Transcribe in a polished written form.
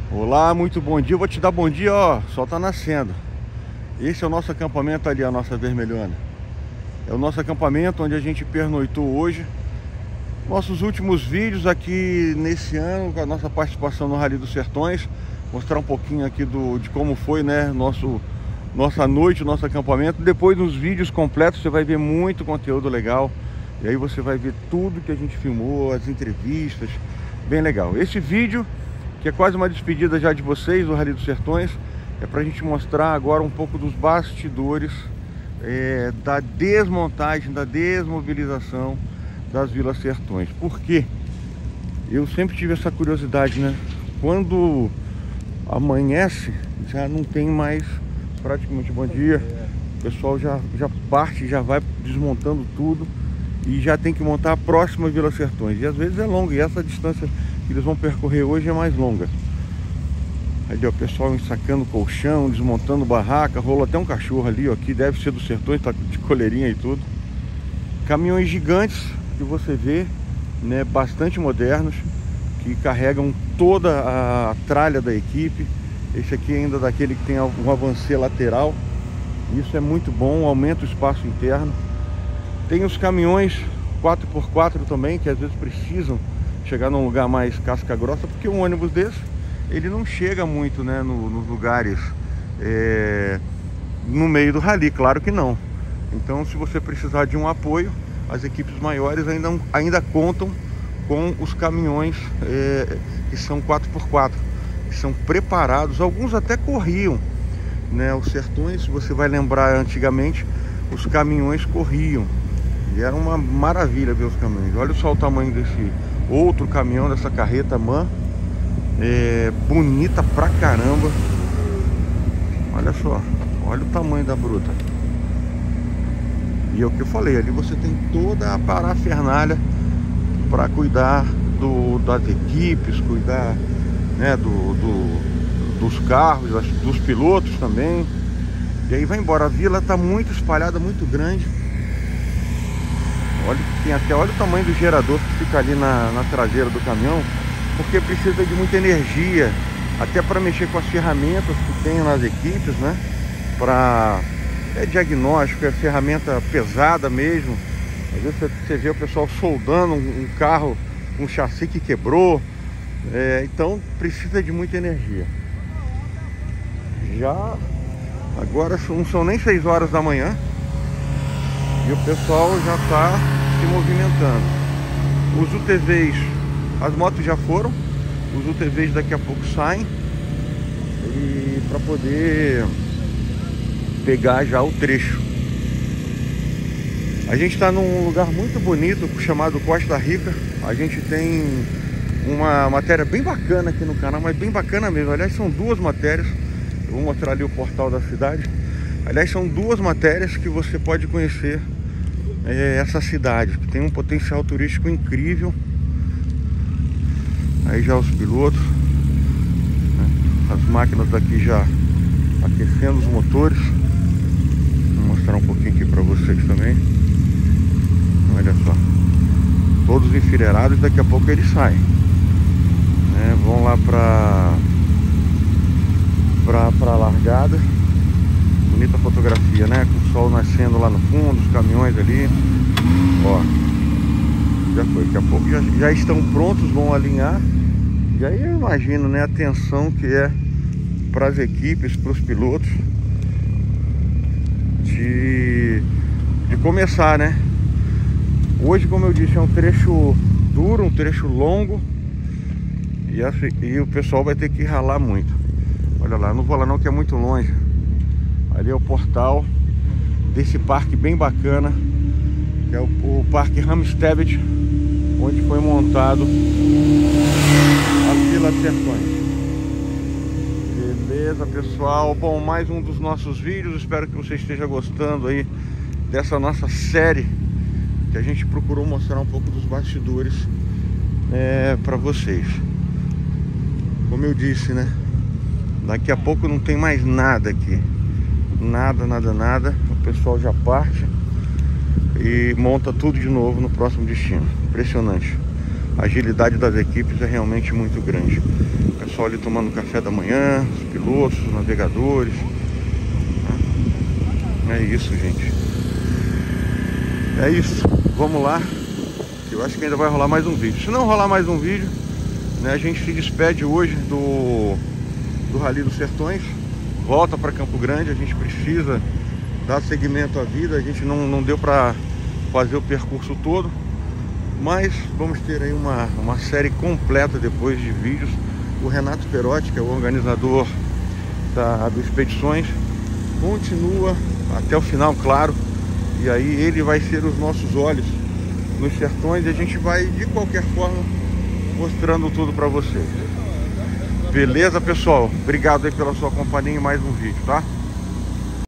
Olá, muito bom dia. Eu vou te dar bom dia, ó. O sol tá nascendo. Esse é o nosso acampamento ali, a nossa vermelhona. É o nosso acampamento onde a gente pernoitou hoje. Nossos últimos vídeos aqui nesse ano, com a nossa participação no Rally dos Sertões. Mostrar um pouquinho aqui de como foi, né, nossa noite, nosso acampamento. Depois nos vídeos completos você vai ver muito conteúdo legal. E aí você vai ver tudo que a gente filmou, as entrevistas. Bem legal. Esse vídeo, que é quase uma despedida já de vocês do Rally dos Sertões, é pra gente mostrar agora um pouco dos bastidores da desmontagem, da desmobilização das Vilas Sertões. Por quê? Eu sempre tive essa curiosidade, né? Quando amanhece, já não tem mais praticamente bom dia. O pessoal já parte, já vai desmontando tudo e já tem que montar a próxima Vila Sertões. E às vezes é longa, e essa distância que eles vão percorrer hoje é mais longa. Ali, ó, o pessoal ensacando colchão, desmontando barraca. Rolou até um cachorro ali, ó, que deve ser dos Sertões, tá de coleirinha e tudo. Caminhões gigantes que você vê, né, bastante modernos, que carregam toda a tralha da equipe. Esse aqui ainda daquele que tem um avancê lateral. Isso é muito bom, aumenta o espaço interno. Tem os caminhões 4x4 também, que às vezes precisam chegar num lugar mais casca grossa, porque um ônibus desse, ele não chega muito, né, nos lugares no meio do rally, claro que não. Então, se você precisar de um apoio, as equipes maiores ainda contam com os caminhões que são 4x4, que são preparados. Alguns até corriam, né? Os Sertões, se você vai lembrar, antigamente os caminhões corriam e era uma maravilha ver os caminhões. Olha só o tamanho desse outro caminhão, dessa carreta MAN, bonita pra caramba. Olha só, olha o tamanho da bruta. E é o que eu falei, ali você tem toda a parafernália para cuidar das equipes, cuidar, né, dos carros, dos pilotos também. E aí vai embora. A vila está muito espalhada, muito grande. Olha, olha o tamanho do gerador que fica ali na traseira do caminhão, porque precisa de muita energia, até para mexer com as ferramentas que tem nas equipes, né? Diagnóstico, é ferramenta pesada mesmo. Às vezes você vê o pessoal soldando um carro, um chassi que quebrou. Então precisa de muita energia. Já agora não são nem 6 horas da manhã e o pessoal já está se movimentando. Os UTVs, as motos já foram, os UTVs daqui a pouco saem, e para poder pegar já o trecho. A gente está num lugar muito bonito chamado Costa Rica. A gente tem uma matéria bem bacana aqui no canal, mas bem bacana mesmo. Aliás, são duas matérias. Eu vou mostrar ali o portal da cidade. Aliás, são duas matérias que você pode conhecer essa cidade, que tem um potencial turístico incrível. Aí já os pilotos, né? As máquinas daqui já aquecendo os motores. Vou mostrar um pouquinho aqui para vocês também. Olha só, todos enfileirados. Daqui a pouco eles saem, né? Vão lá pra largada. Bonita fotografia, né? Com o sol nascendo lá no fundo, os caminhões ali. Ó, já foi. Daqui a pouco já estão prontos, vão alinhar. E aí eu imagino, né, a tensão que é para as equipes, para os pilotos de começar, né? Hoje, como eu disse, é um trecho duro, um trecho longo, e o pessoal vai ter que ralar muito. Olha lá, não vou lá não, que é muito longe. Ali é o portal desse parque bem bacana, que é o Parque Ramstedt, onde foi montado a Vila Sertões. Beleza, pessoal? Bom, mais um dos nossos vídeos. Espero que você esteja gostando aí dessa nossa série, que a gente procurou mostrar um pouco dos bastidores para vocês. Como eu disse, né? Daqui a pouco não tem mais nada aqui. Nada. O pessoal já parte e monta tudo de novo no próximo destino. Impressionante. A agilidade das equipes é realmente muito grande. O pessoal ali tomando café da manhã, os pilotos, os navegadores. É isso, gente. É isso. Vamos lá. Eu acho que ainda vai rolar mais um vídeo. Se não rolar mais um vídeo, né, a gente se despede hoje do Rally dos Sertões. Volta para Campo Grande. A gente precisa dar seguimento à vida. A gente não deu para fazer o percurso todo, mas vamos ter aí uma série completa depois de vídeos. O Renato Perotti, que é o organizador do Expedições, continua até o final, claro. E aí ele vai ser os nossos olhos nos sertões e a gente vai de qualquer forma mostrando tudo para vocês. Beleza, pessoal? Obrigado aí pela sua companhia em mais um vídeo, tá?